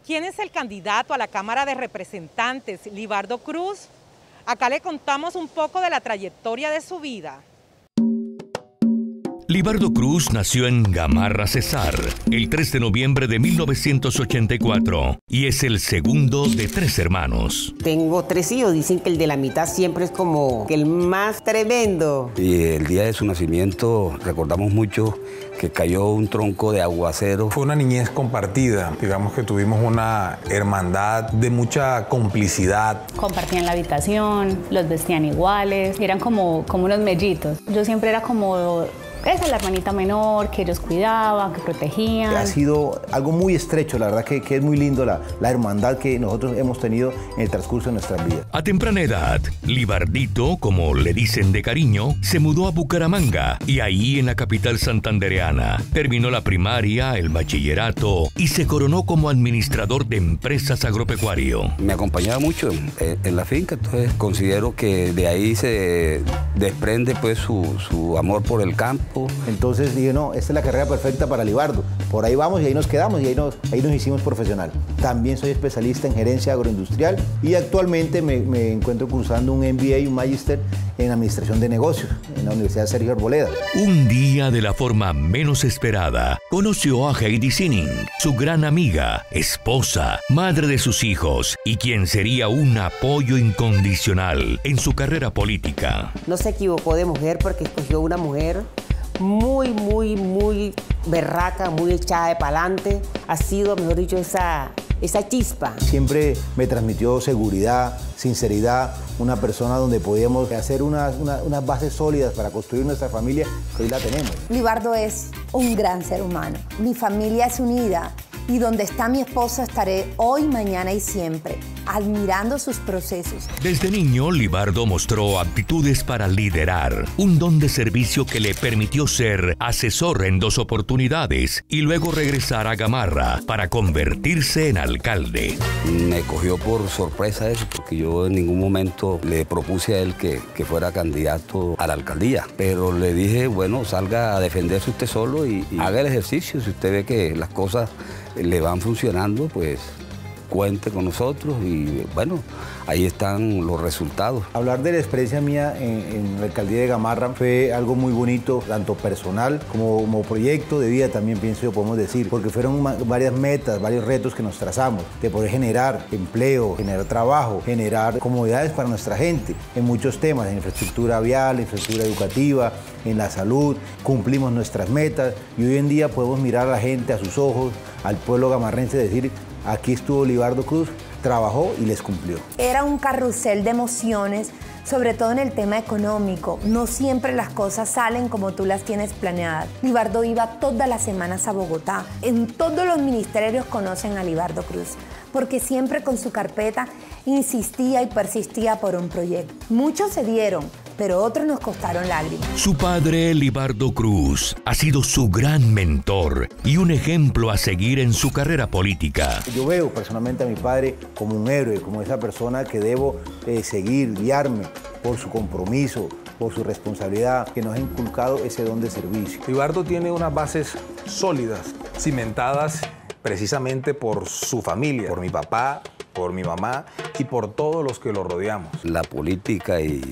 ¿Quién es el candidato a la Cámara de Representantes? ¿Libardo Cruz? Acá le contamos un poco de la trayectoria de su vida. Libardo Cruz nació en Gamarra, Cesar, el 3 de noviembre de 1984 y es el segundo de 3 hermanos. Tengo 3 hijos, dicen que el de la mitad siempre es como el más tremendo. Y el día de su nacimiento recordamos mucho que cayó un tronco de aguacero. Fue una niñez compartida, digamos que tuvimos una hermandad de mucha complicidad. Compartían la habitación, los vestían iguales, eran como unos mellitos. Yo siempre era como... esa es la hermanita menor que ellos cuidaban, que protegían. Ha sido algo muy estrecho, la verdad que es muy lindo la hermandad que nosotros hemos tenido en el transcurso de nuestras vidas. A temprana edad, Libardito, como le dicen de cariño, se mudó a Bucaramanga y ahí en la capital santandereana terminó la primaria, el bachillerato y se coronó como administrador de empresas agropecuario. Me acompañaba mucho en la finca, entonces considero que de ahí se desprende pues su amor por el campo. Entonces dije, no, esta es la carrera perfecta para Libardo. Por ahí vamos y ahí nos quedamos y ahí nos hicimos profesional. También soy especialista en gerencia agroindustrial y actualmente me encuentro cursando un MBA, un Magister en Administración de Negocios en la Universidad Sergio Arboleda. Un día, de la forma menos esperada, conoció a Heidi Sinning, su gran amiga, esposa, madre de sus hijos y quien sería un apoyo incondicional en su carrera política. No se equivocó de mujer porque escogió una mujer muy berraca, muy echada de pa'lante. Ha sido, mejor dicho, esa chispa. Siempre me transmitió seguridad, sinceridad, una persona donde podíamos hacer unas bases sólidas para construir nuestra familia, que hoy la tenemos. Libardo es un gran ser humano. Mi familia es unida y donde está mi esposo estaré hoy, mañana y siempre, admirando sus procesos. Desde niño, Libardo mostró aptitudes para liderar, un don de servicio que le permitió ser asesor en 2 oportunidades y luego regresar a Gamarra para convertirse en alcalde. Me cogió por sorpresa eso, porque yo en ningún momento le propuse a él que fuera candidato a la alcaldía, pero le dije, bueno, salga a defenderse usted solo y haga el ejercicio. Si usted ve que las cosas le van funcionando, pues cuente con nosotros y bueno, ahí están los resultados. Hablar de la experiencia mía en la alcaldía de Gamarra fue algo muy bonito, tanto personal como proyecto de vida también, pienso yo, podemos decir, porque fueron varias metas, varios retos que nos trazamos, de poder generar empleo, generar trabajo, generar comodidades para nuestra gente en muchos temas, en infraestructura vial, infraestructura educativa, en la salud, cumplimos nuestras metas y hoy en día podemos mirar a la gente a sus ojos, al pueblo gamarrense y decir, aquí estuvo Libardo Cruz, trabajó y les cumplió. Era un carrusel de emociones, sobre todo en el tema económico. No siempre las cosas salen como tú las tienes planeadas. Libardo iba todas las semanas a Bogotá. En todos los ministerios conocen a Libardo Cruz, porque siempre con su carpeta insistía y persistía por un proyecto. Muchos se dieron, pero otros nos costaron lágrimas. Su padre, Libardo Cruz, ha sido su gran mentor y un ejemplo a seguir en su carrera política. Yo veo personalmente a mi padre como un héroe, como esa persona que debo seguir, guiarme por su compromiso, por su responsabilidad, que nos ha inculcado ese don de servicio. Libardo tiene unas bases sólidas, cimentadas precisamente por su familia, por mi papá, por mi mamá y por todos los que lo rodeamos. La política y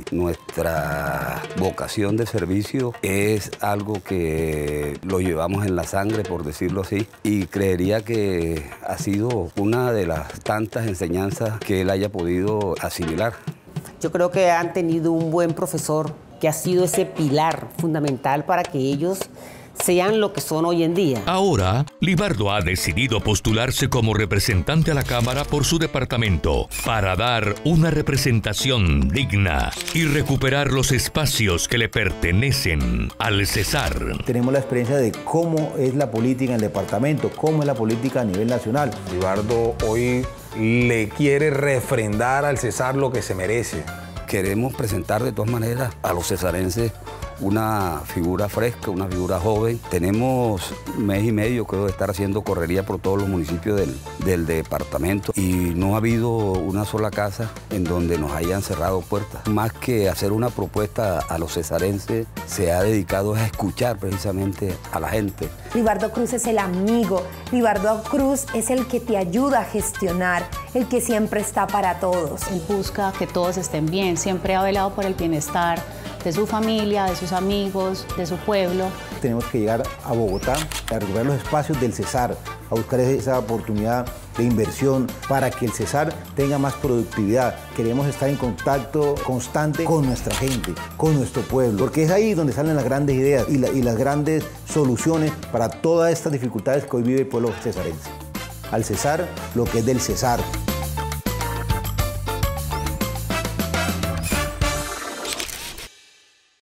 nuestra vocación de servicio es algo que lo llevamos en la sangre, por decirlo así, y creería que ha sido una de las tantas enseñanzas que él haya podido asimilar. Yo creo que han tenido un buen profesor que ha sido ese pilar fundamental para que ellos sean lo que son hoy en día. Ahora, Libardo ha decidido postularse como representante a la Cámara por su departamento para dar una representación digna y recuperar los espacios que le pertenecen al Cesar. Tenemos la experiencia de cómo es la política en el departamento, cómo es la política a nivel nacional. Libardo hoy le quiere refrendar al Cesar lo que se merece. Queremos presentar de todas maneras a los cesarenses una figura fresca, una figura joven. Tenemos mes y medio, creo, de estar haciendo correría por todos los municipios del departamento y no ha habido una sola casa en donde nos hayan cerrado puertas. Más que hacer una propuesta a los cesarenses, se ha dedicado a escuchar precisamente a la gente. Libardo Cruz es el amigo, Libardo Cruz es el que te ayuda a gestionar, el que siempre está para todos. Él busca que todos estén bien, siempre ha velado por el bienestar de su familia, de sus amigos, de su pueblo. Tenemos que llegar a Bogotá, a recuperar los espacios del Cesar, a buscar esa oportunidad de inversión para que el Cesar tenga más productividad. Queremos estar en contacto constante con nuestra gente, con nuestro pueblo, porque es ahí donde salen las grandes ideas y las grandes soluciones para todas estas dificultades que hoy vive el pueblo cesarense. Al Cesar, lo que es del Cesar.